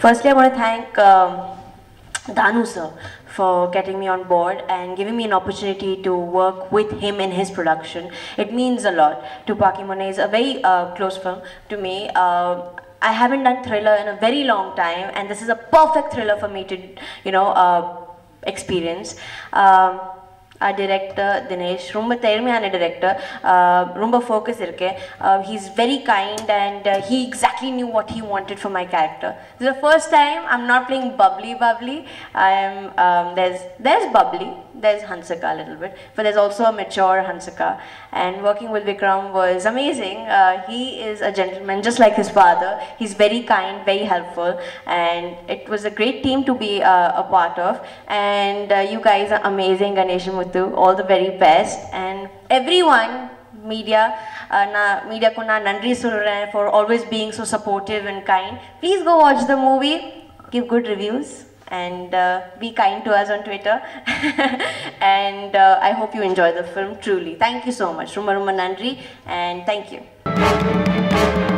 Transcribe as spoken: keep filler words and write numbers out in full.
Firstly, I want to thank um, Danu sir for getting me on board and giving me an opportunity to work with him in his production. It means a lot. Tupaki Mone is a very uh, close film to me. Uh, I haven't done thriller in a very long time, and this is a perfect thriller for me to, you know, uh, experience. Um, Our director Dinesh, ரொம்ப தேர்மையான director, uh, ரொம்ப focus இருக்கு. Uh, he's very kind and uh, he exactly knew what he wanted for my character. This is the first time I'm not playing bubbly bubbly. I'm um, there's there's bubbly, there's Hansika a little bit, but there's also a mature Hansika. And working with Vikram was amazing. Uh, he is a gentleman just like his father. He's very kind, very helpful, and it was a great team to be uh, a part of. And uh, you guys are amazing, Ganesh and Muthu. All the very best, and everyone, media, uh, na media ko na nandri solren for always being so supportive and kind. Please go watch the movie, give good reviews, and uh, be kind to us on Twitter. And uh, I hope you enjoy the film truly. Thank you so much. Rumma rumma nandri, and thank you.